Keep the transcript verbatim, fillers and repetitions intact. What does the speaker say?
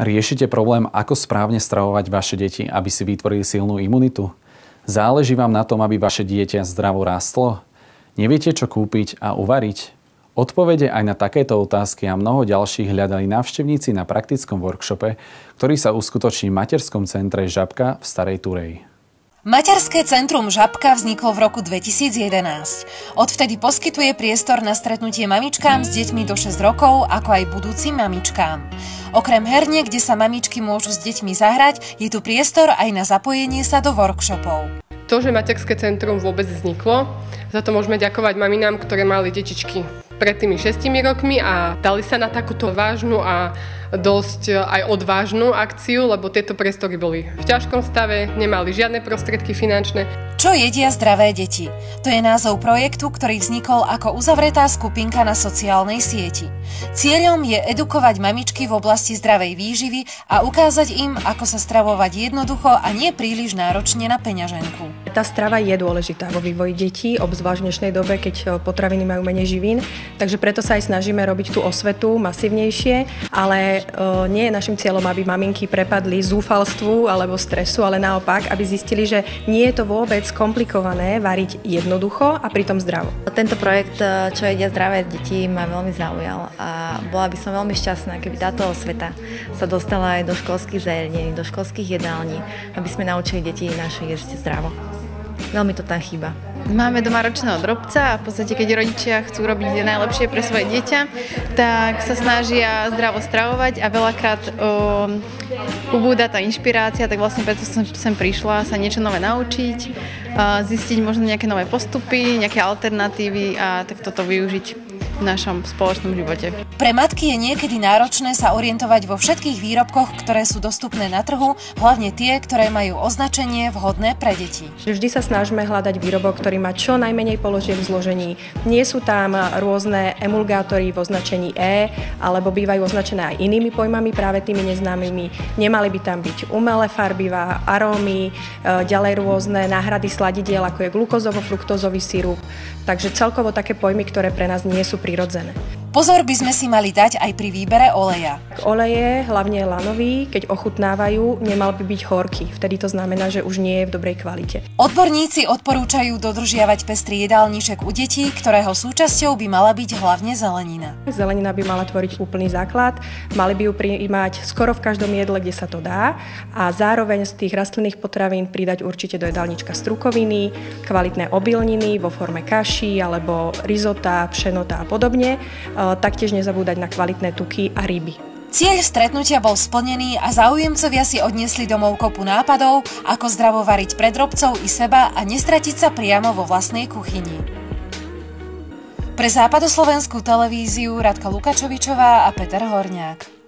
Riešite problém, ako správne stravovať vaše deti, aby si vytvorili silnú imunitu? Záleží vám na tom, aby vaše dieťa zdravo rástlo? Neviete, čo kúpiť a uvariť? Odpovede aj na takéto otázky a mnoho ďalších hľadali návštevníci na praktickom workshope, ktorý sa uskutoční v materskom centre Žabka v Starej Tureji. Materské centrum Žabka vzniklo v roku dvetisíc jedenásť. Odvtedy poskytuje priestor na stretnutie mamičkám s deťmi do šesť rokov, ako aj budúcim mamičkám. Okrem herne, kde sa mamičky môžu s deťmi zahrať, je tu priestor aj na zapojenie sa do workshopov. To, že materské centrum vôbec vzniklo, za to môžeme ďakovať maminám, ktoré mali detičky pred tými šestimi rokmi a dali sa na takúto vážnu a dosť aj odvážnu akciu, lebo tieto priestory boli v ťažkom stave, nemali žiadne prostriedky finančné. Čo jedia zdravé deti? To je názov projektu, ktorý vznikol ako uzavretá skupinka na sociálnej sieti. Cieľom je edukovať mamičky v oblasti zdravej výživy a ukázať im, ako sa stravovať jednoducho a nie príliš náročne na peňaženku. Tá strava je dôležitá vo vývoji detí, obzvlášť v dnešnej dobe, keď potraviny majú menej živín, takže preto sa aj snažíme robiť tú osvetu masívnejšie, ale nie je našim cieľom, aby maminky prepadli zúfalstvu alebo stresu, ale naopak, aby zistili, že nie je to vôbec komplikované variť jednoducho a pritom zdravo. Tento projekt, čo jedia zdravé deti, ma veľmi zaujal a bola by som veľmi šťastná, keby táto osveta sa dostala aj do školských zariadení, do školských jedální, aby sme naučili deti naše jesť zdravo. Veľmi to tam chýba. Máme doma ročného drobca a v podstate, keď rodičia chcú robiť najlepšie pre svoje dieťa, tak sa snažia zdravo stravovať a veľakrát um, ubúda tá inšpirácia, tak vlastne preto som sem prišla sa niečo nové naučiť, uh, zistiť možno nejaké nové postupy, nejaké alternatívy a tak toto využiť v našom spoločnom živote. Pre matky je niekedy náročné sa orientovať vo všetkých výrobkoch, ktoré sú dostupné na trhu, hlavne tie, ktoré majú označenie vhodné pre deti. Vždy sa snažíme hľadať výrobok, ktorý má čo najmenej položiek v zložení. Nie sú tam rôzne emulgátory v označení E, alebo bývajú označené aj inými pojmami, práve tými neznámymi. Nemali by tam byť umelé farbivá, arómy, ďalej rôzne náhrady sladidiel, ako je glukózovo-fruktózový sirup. Takže celkovo také pojmy, ktoré pre nás nie sú prirodzené. Pozor by sme si mali dať aj pri výbere oleja. Oleje, hlavne lanový, keď ochutnávajú, nemal by byť horký. Vtedy to znamená, že už nie je v dobrej kvalite. Odborníci odporúčajú dodržiavať pestrý jedálniček u detí, ktorého súčasťou by mala byť hlavne zelenina. Zelenina by mala tvoriť úplný základ, mali by ju prijímať skoro v každom jedle, kde sa to dá a zároveň z tých rastlinných potravín pridať určite do jedálnička strukoviny, kvalitné obilniny vo forme kaší alebo risota, pšenota a podobne. Taktiež nezabúdať na kvalitné tuky a ryby. Cieľ stretnutia bol splnený a záujemcovia si odniesli domov kopu nápadov, ako zdravo variť pre drobcov i seba a nestratiť sa priamo vo vlastnej kuchyni. Pre západoslovenskú televíziu Radka Lukačovičová a Peter Horňák.